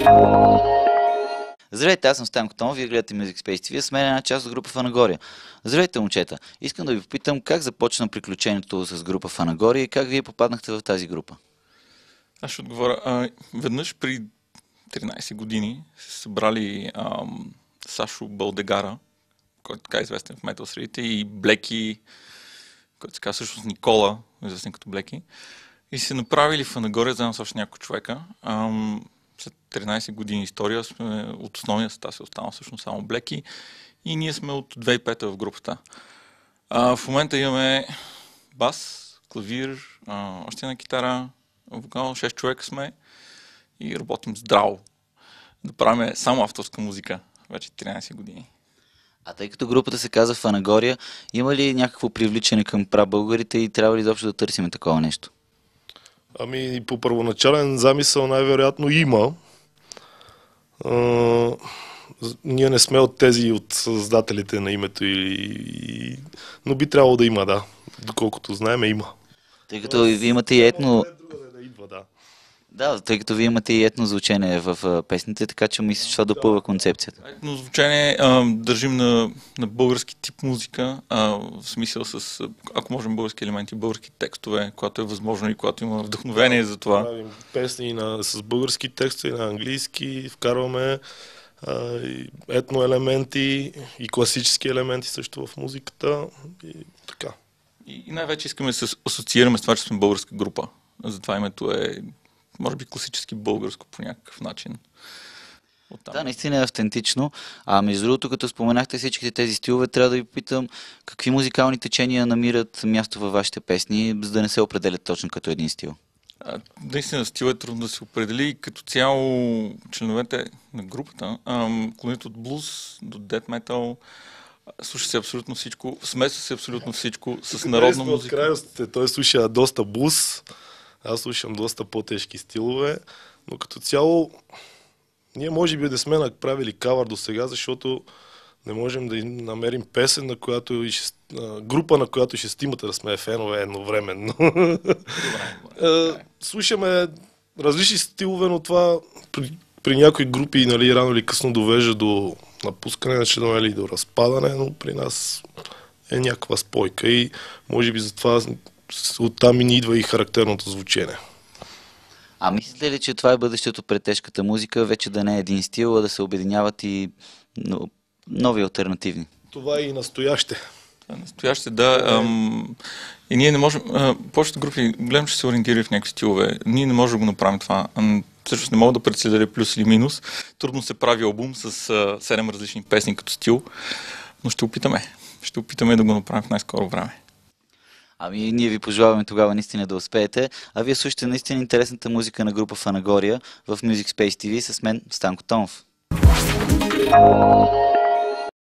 Здравейте, аз съм Станко Томов, вие гледате Music Space TV, с мен е една част от група Фанагория. Здравейте, момчета! Искам да ви попитам как започна приключението с група Фанагория и как вие попаднахте в тази група. Аз ще отговоря. Веднъж при 13 години се събрали Сашо Балдегара, който така е известен в метал средите, и Блеки, който се казва всъщност Никола, известен като Блеки, и се направили Фанагория заедно с още няколко човека. След 13 години история сме от основния състав се останал всъщност само Блеки и ние сме от 2005 в групата. В момента имаме бас, клавир, още една китара, вокал, 6 човека сме и работим здраво. Да правим само авторска музика вече 13 години. А тъй като групата се казва Фанагория, има ли някакво привличане към прабългарите и трябва ли изобщо да търсим такова нещо? Ами по първоначален замисъл най-вероятно има. Ние не сме от тези от създателите на името, но би трябвало да има, да. Доколкото знаем, има. Тъй като вие имате и етно... Да идва, да. Да, тъй като вие имате и етно звучение в песните, така че мисля, че това допълва концепцията. Етно звучение държим на български тип музика, в смисъл с, ако можем, български елементи, български текстове, когато е възможно и когато има вдъхновение за това. Правим песни с български текстове, на английски, вкарваме етно елементи и класически елементи също в музиката и така. И най-вече искаме да се асоциираме с това, че сме българска група. Затова името е, може би, класически българско по някакъв начин. Оттам. Да, наистина е автентично. А между другото, като споменахте всичките тези стилове, трябва да ви питам какви музикални течения намират място във вашите песни, за да не се определят точно като един стил. Наистина стил е трудно да се определи. Като цяло членовете на групата клонят от блуз до дет метал, слуша се абсолютно всичко, смесва се абсолютно всичко с народна музика. От крайностите, той слуша доста блуз, аз слушам доста по-тежки стилове, но като цяло ние може би да сме направили кавър до сега, защото не можем да намерим песен, на която група, на която шестимата да сме фенове едновременно. Слушаме различни стилове, но това при някои групи, нали, рано или късно довежда до напускане на членове или до разпадане, но при нас е някаква спойка и може би затова оттам и ни идва и характерното звучение. А мислите ли, че това е бъдещето пред тежката музика, вече да не е един стил, а да се обединяват и нови алтернативни? Това е и настояще. Настояще, да. И ние не можем... повечето групи, гледам, че се ориентирали в някакви стилове. Ние не можем да го направим това. Всъщност не мога да прецеля плюс или минус. Трудно се прави албум с 7 различни песни като стил, но ще опитаме. Ще опитаме да го направим в най-скоро време. Ами ние ви пожелаваме тогава наистина да успеете, а вие слушате наистина интересната музика на група Фанагория в Music Space TV с мен Станко Томов.